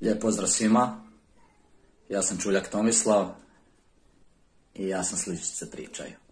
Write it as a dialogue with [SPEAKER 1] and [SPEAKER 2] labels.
[SPEAKER 1] Lijep pozdrav svima, ja sam Čuljak Tomislav i ja sam Sličice pričaju.